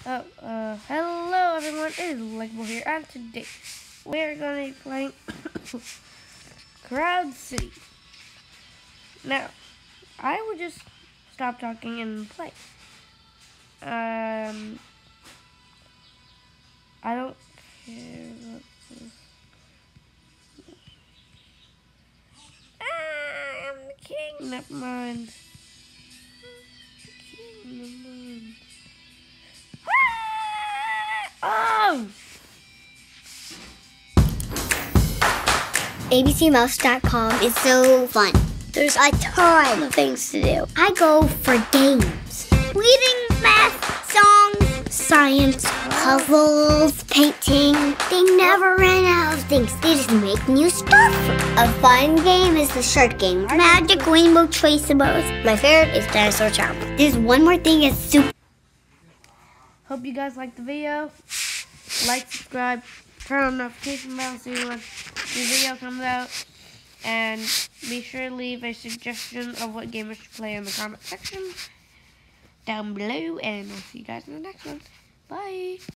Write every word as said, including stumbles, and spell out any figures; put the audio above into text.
Oh, uh, hello everyone, it is Likeable here, and today we're going to be playing Crowd City. Now, I will just stop talking and play. Um, I don't care what this. Ah, I'm the king, never mind. King, never mind. Oh! A B C mouse dot com is so fun. There's a ton of things to do. I go for games. Reading, math, songs, science, puzzles, painting. They never run out of things. They just make new stuff. A fun game is the shirt game. Magic Rainbow Traceables. My favorite is Dinosaur Chomp. There's one more thing is super. Hope you guys liked the video. Like, subscribe, turn on notification bell so you when the video comes out. And be sure to leave a suggestion of what game I should play in the comment section down below. And I'll see you guys in the next one. Bye.